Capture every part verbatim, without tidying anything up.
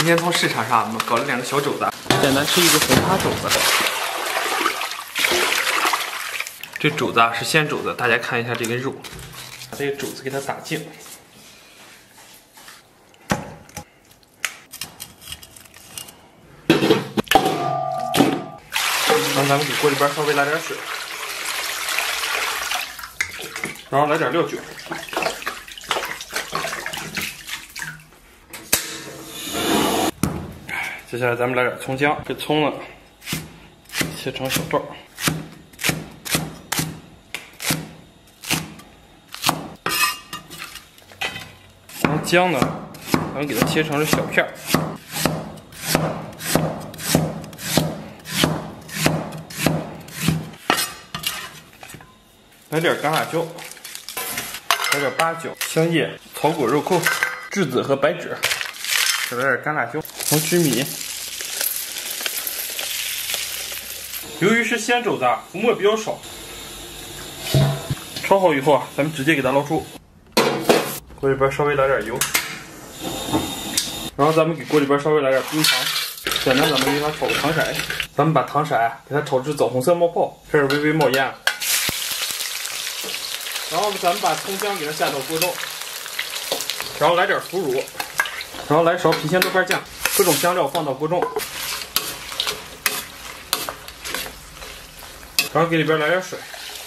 今天从市场上我们搞了两个小肘子，简单吃一个红趴肘子。这肘子啊是鲜肘子，大家看一下这个肉，把这个肘子给它打净。然后咱们给锅里边稍微来点水，然后来点料酒。 接下来咱们来点葱姜，这葱呢切成小段儿，然后姜呢，咱们给它切成了小片儿，来点干辣椒，来点八角、香叶、草果、肉蔻、栀子和白芷，再来点干辣椒。 红曲米，由于是鲜肘子啊，浮沫比较少。焯好以后啊，咱们直接给它捞出。锅里边稍微来点油，然后咱们给锅里边稍微来点冰糖，简单咱们给它炒个糖色。咱们把糖色啊给它炒至枣红色冒泡，开始微微冒烟。然后咱们把葱姜给它下到锅中，然后来点腐乳，然后来勺郫县豆瓣酱。 各种香料放到锅中，然后给里边来点水。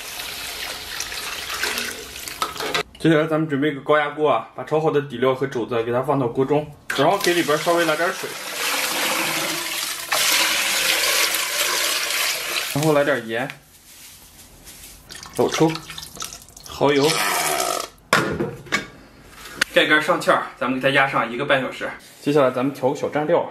接下来咱们准备一个高压锅啊，把炒好的底料和肘子给它放到锅中，然后给里边稍微来点水，然后来点盐、老抽、蚝油，盖盖上气儿，咱们给它压上一个半小时。 接下来咱们调个小蘸料，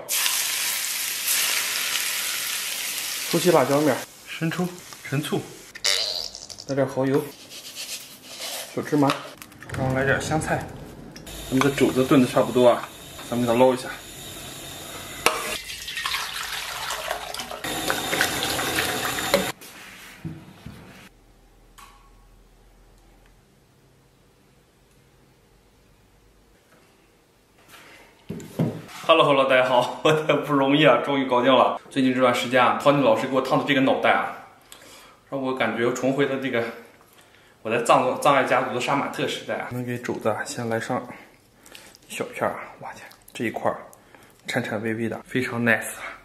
粗细辣椒面、生抽、陈醋，来点蚝油、小芝麻，然后来点香菜。咱们的肘子炖的差不多啊，咱们给它捞一下。Hello Hello， 大家好，我的不容易啊，终于搞定了。最近这段时间啊，陶尼老师给我烫的这个脑袋啊，让我感觉重回了这个我在藏藏爱家族的杀马特时代啊。能给肘子啊，先来上一小片啊，哇天，这一块颤颤巍巍的，非常 nice 啊。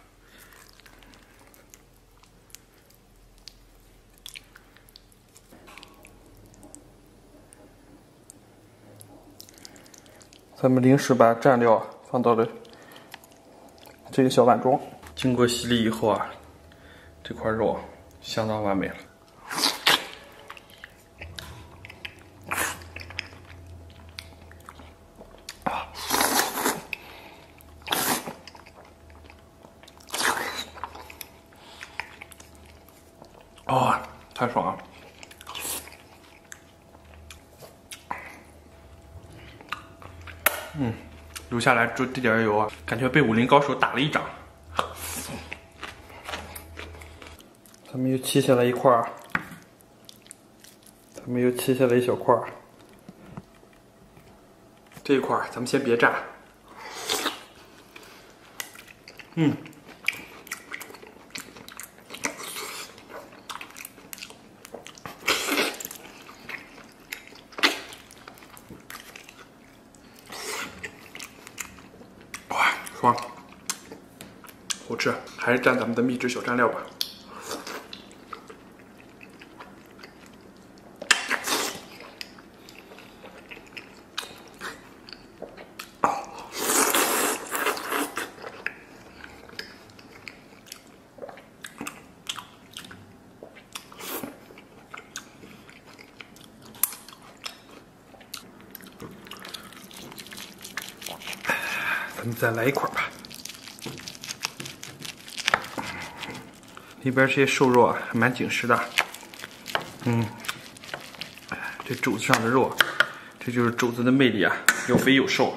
咱们临时把蘸料放到了 这个小碗中，经过洗礼以后啊，这块肉相当完美了。啊，哦，太爽了！嗯。 留下来就这点油啊，感觉被武林高手打了一掌。咱们又切下来一块儿，咱们又切下来一小块儿。这一块儿咱们先别炸。嗯。爽，好吃，还是蘸咱们的秘制小蘸料吧。咱们再来一块吧。里边这些瘦肉啊，还蛮紧实的。嗯，这肘子上的肉，这就是肘子的魅力啊，有肥有瘦。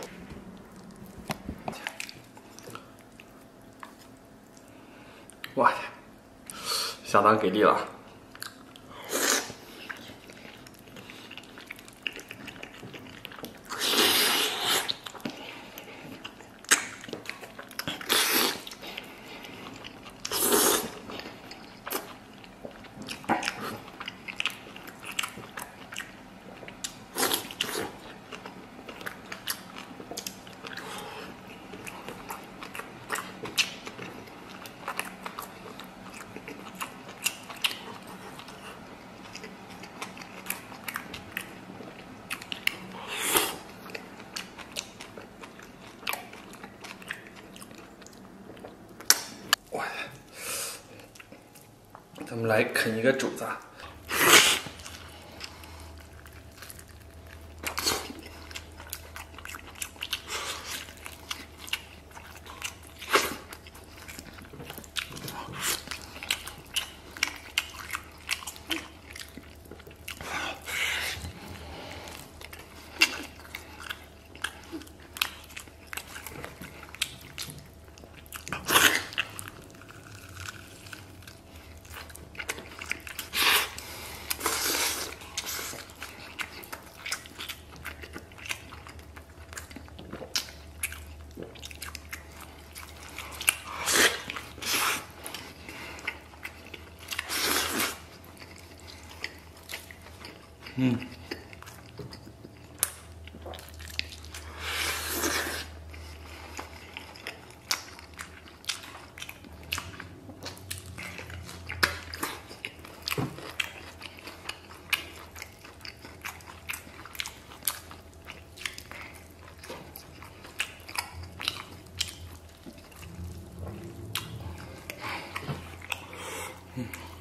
哇，相当给力了。 咱们来啃一个肘子。嗯，嗯。